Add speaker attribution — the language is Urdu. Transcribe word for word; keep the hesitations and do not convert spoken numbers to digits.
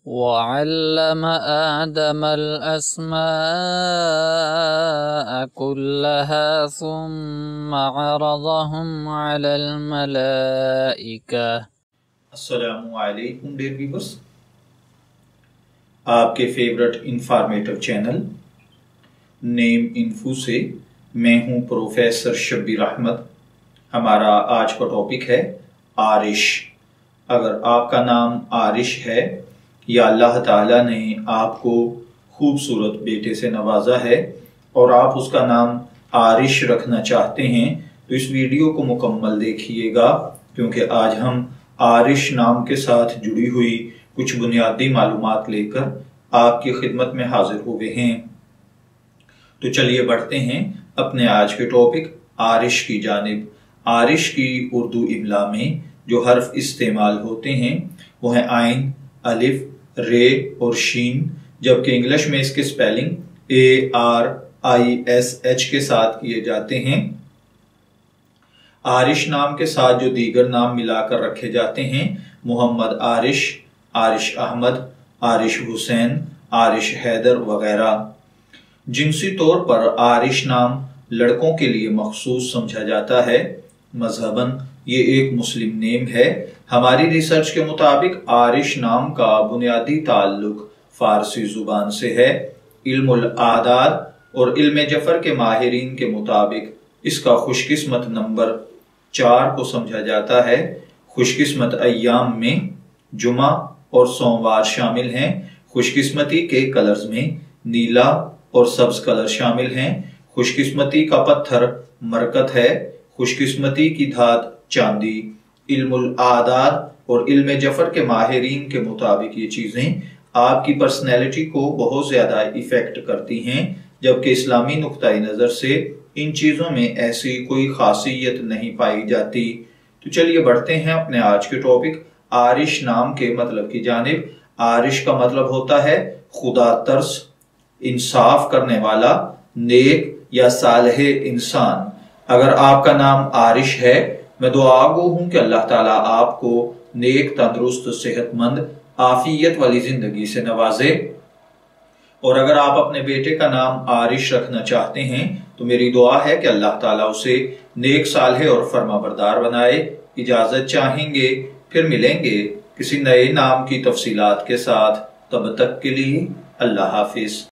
Speaker 1: وعلم آدم الأسماء كلها ثم عرضهم على الملائكة.
Speaker 2: السلام علیکم ڈیئر ویورز، آپ کے favourite informative channel name info سے میں ہوں پروفیسر شبیر احمد۔ ہمارا آج کا ٹاپک ہے عارش۔ اگر آپ کا نام عارش ہے یا اللہ تعالیٰ نے آپ کو خوبصورت بیٹے سے نوازا ہے اور آپ اس کا نام عارش رکھنا چاہتے ہیں تو اس ویڈیو کو مکمل دیکھیے گا، کیونکہ آج ہم عارش نام کے ساتھ جڑی ہوئی کچھ بنیادی معلومات لے کر آپ کی خدمت میں حاضر ہوئے ہیں۔ تو چلیے بڑھتے ہیں اپنے آج کے ٹاپک عارش کی جانب۔ عارش کی اردو املا میں جو حرف استعمال ہوتے ہیں وہ ہیں عین، الف، رے اور شین، جبکہ انگلش میں اس کے spelling A R I S H کے ساتھ کیے جاتے ہیں۔ عارش نام کے ساتھ جو دیگر نام ملا کر رکھے جاتے ہیں: محمد عارش، عارش احمد، عارش حسین، عارش حیدر وغیرہ۔ جنسی طور پر عارش نام لڑکوں کے لیے مخصوص سمجھا جاتا ہے۔ مذہباً یہ ایک مسلم نیم ہے۔ ہماری ریسرچ کے مطابق عارش نام کا بنیادی تعلق فارسی زبان سے ہے۔ علم الاعداد اور علم جفر کے ماہرین کے مطابق اس کا خوش قسمت نمبر چار کو سمجھا جاتا ہے۔ خوش قسمت ایام میں جمعہ اور سوموار شامل ہیں۔ خوش قسمتی کے کلرز میں نیلا اور سبز کلر شامل ہیں۔ خوش قسمتی کا پتھر مرکت ہے۔ خوش قسمتی کی دھات چاندی۔ علم الاعداد اور علم جفر کے ماہرین کے مطابق یہ چیزیں آپ کی پرسنالٹی کو بہت زیادہ ایفیکٹ کرتی ہیں، جبکہ اسلامی نقطۂ نظر سے ان چیزوں میں ایسی کوئی خاصیت نہیں پائی جاتی۔ تو چلیے بڑھتے ہیں اپنے آج کے ٹاپک عارش نام کے مطلب کی جانب۔ عارش کا مطلب ہوتا ہے خدا ترس، انصاف کرنے والا، نیک یا صالح انسان۔ اگر آپ کا نام عارش ہے، میں دعا گو ہوں کہ اللہ تعالیٰ آپ کو نیک، تندرست، صحت مند، عافیت والی زندگی سے نوازے۔ اور اگر آپ اپنے بیٹے کا نام عارش رکھنا چاہتے ہیں تو میری دعا ہے کہ اللہ تعالیٰ اسے نیک، صالح اور فرما بردار بنائے۔ اجازت چاہیں گے، پھر ملیں گے کسی نئے نام کی تفصیلات کے ساتھ۔ تب تک کے لیے اللہ حافظ۔